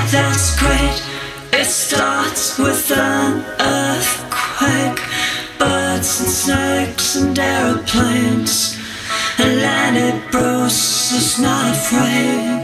that's great. It starts with an earthquake, birds and snakes and aeroplanes. Atlantic Bruce is not afraid.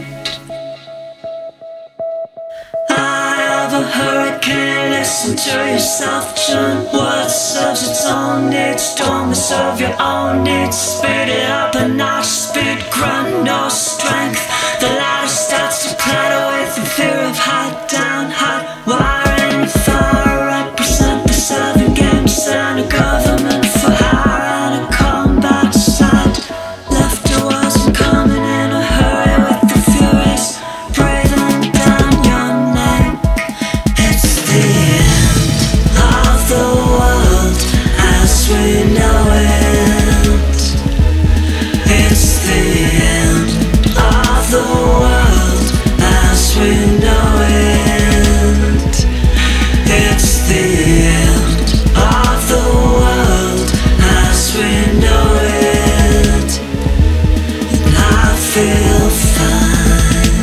I have a hurricane, listen to yourself, John. What serves its own needs, don't serve your own needs. Speed it up a notch, speed, grunt, no strength. The ladder starts to clatter with the fear of hot down, hot wire and fire. Represent the 7 games and a government for hire and a combat side. Left to us and coming in a hurry with the furies breathing down your neck. It's the end of the world as we know it. It's the end of the world as we know it. It's the end of the world as we know it. And I feel fine.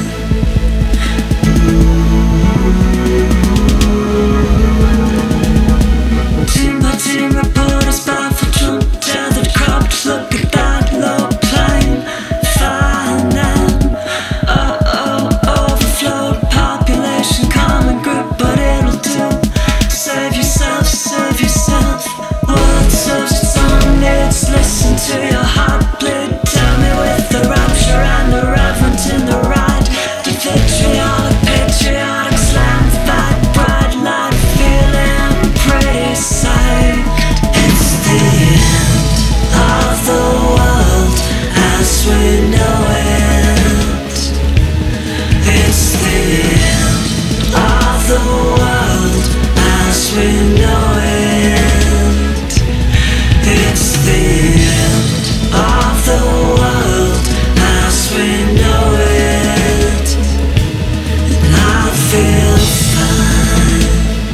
Team by team reporters bow for Trump. Tethered crops, look at that low plane. Fine and overflowed population, common group, but it'll do. Save yourself, save yourself. What serves its own needs, listen to your heart bleed. Tell me with the rapture and the reverence in the right. The vitriolic, patriotic slam, fat, bright light, feeling pretty psyched. It's the end of the world as we know it. It's the end of the world as we know it. It's the end of the world as we know it. And I feel fine.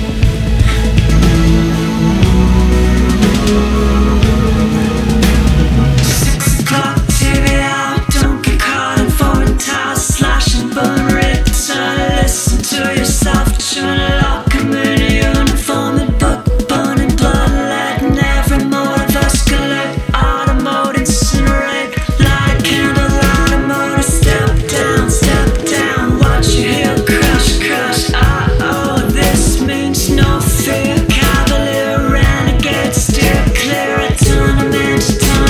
Six o'clock, TV out, don't get caught in foreign towers, slash and burn, return, listen to yourself, tune it up, come in a uniform and book, burning blood, letting every motive escalate, automotive incinerate, light a candle, light a motor, step down, watch your heel crush, crush, this means no fear, cavalier, renegade, steer clear, a tournament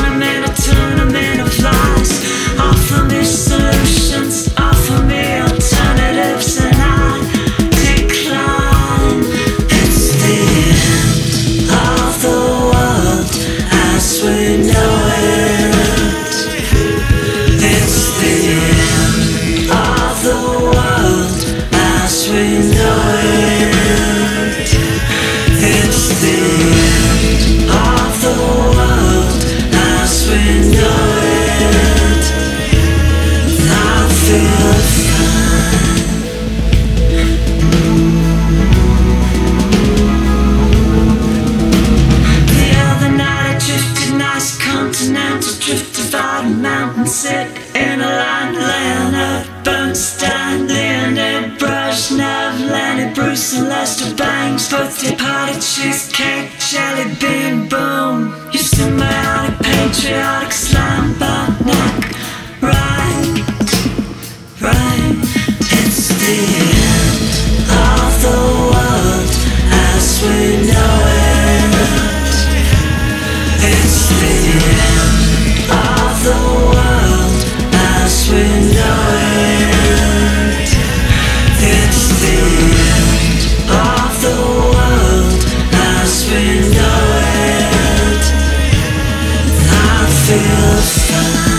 of lies, offer me solutions, offer me alternatives, and I decline. It's the end of the world as we know it. It's the end of the world as we know it. It's the end of the world as we know it. And I feel fine. The other night I drifted nice continental drift, divided mountain, sit in a line, Leonard Bernstein, Leonid Brezhnev, Lenny Bruce and Lester Bangs, birthday party, cheesecake, jelly bean, boom. You symbiotic, patriotic, slam butt neck, right. It's the end of the world as we know it. It's the end of the world as we know it. It's the end of the world as we know it. And I feel fine.